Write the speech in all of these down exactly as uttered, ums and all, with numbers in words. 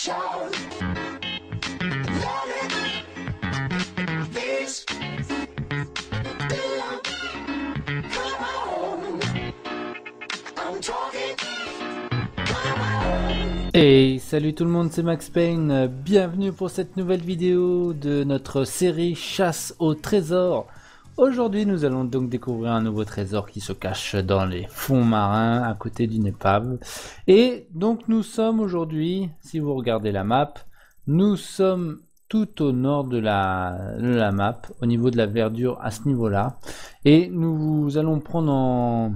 shout. Let it this belong. Come on, I'm talking. Come on. Hey, salut tout le monde, c'est Max Payne. Bienvenue pour cette nouvelle vidéo de notre série Chasse au trésor. Aujourd'hui, nous allons donc découvrir un nouveau trésor qui se cache dans les fonds marins à côté d'une épave. Et donc nous sommes aujourd'hui, si vous regardez la map, nous sommes tout au nord de la, de la map, au niveau de la verdure à ce niveau-là. Et nous allons prendre en...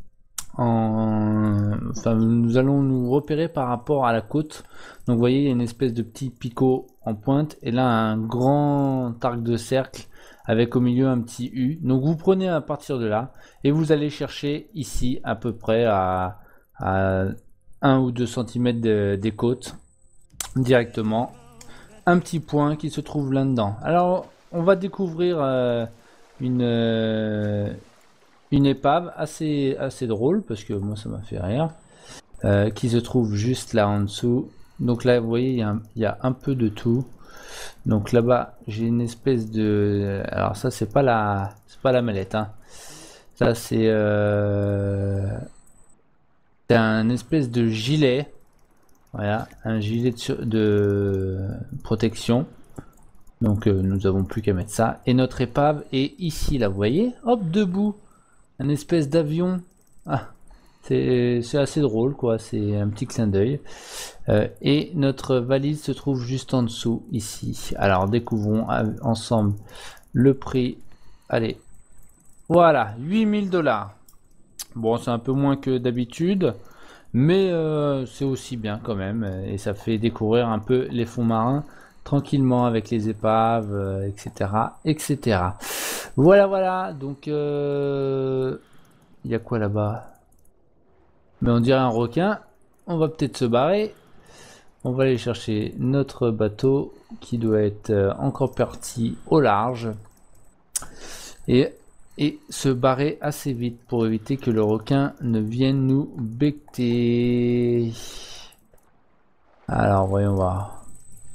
En... Enfin, nous allons nous repérer par rapport à la côte. Donc vous voyez, il y a une espèce de petit picot en pointe et là un grand arc de cercle avec au milieu un petit U. Donc vous prenez à partir de là et vous allez chercher ici à peu près à, à un ou deux centimètres de, des côtes directement un petit point qui se trouve là-dedans. Alors on va découvrir euh, une euh, une épave assez assez drôle parce que moi ça m'a fait rire, euh, qui se trouve juste là en dessous. Donc là vous voyez il y a un, il y a un peu de tout. Donc là-bas j'ai une espèce de, alors ça c'est pas la c'est pas la mallette, hein. Ça c'est euh... c'est un espèce de gilet, voilà, un gilet de, de protection. Donc euh, nous avons plus qu'à mettre ça et notre épave est ici là, vous voyez, hop, debout, un espèce d'avion. Ah, c'est assez drôle quoi, c'est un petit clin d'œil. Euh, et notre valise se trouve juste en dessous ici. Alors découvrons ensemble le prix. Allez, voilà, huit mille dollars. Bon, c'est un peu moins que d'habitude, mais euh, c'est aussi bien quand même, et ça fait découvrir un peu les fonds marins tranquillement avec les épaves, euh, etc., etc. Voilà, voilà. Donc euh... il y a quoi là-bas? Mais on dirait un requin. On va peut-être se barrer. On va aller chercher notre bateau qui doit être encore parti au large. Et, et se barrer assez vite pour éviter que le requin ne vienne nous becter. Alors voyons voir.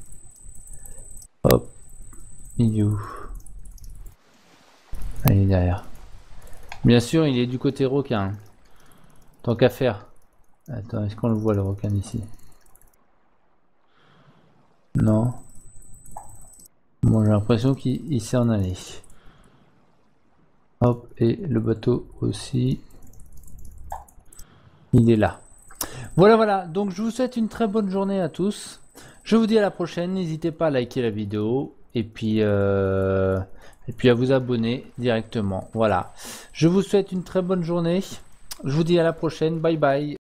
Hop. Il est où? Ah, il est derrière. Bien sûr, il est du côté requin. Tant qu'à faire. Attends, est-ce qu'on le voit le requin ici? Non. Bon, j'ai l'impression qu'il s'est en allé. Hop, et le bateau aussi. Il est là. Voilà, voilà. Donc, je vous souhaite une très bonne journée à tous. Je vous dis à la prochaine. N'hésitez pas à liker la vidéo. Et puis, euh, et puis à vous abonner directement. Voilà. Je vous souhaite une très bonne journée. Je vous dis à la prochaine. Bye bye.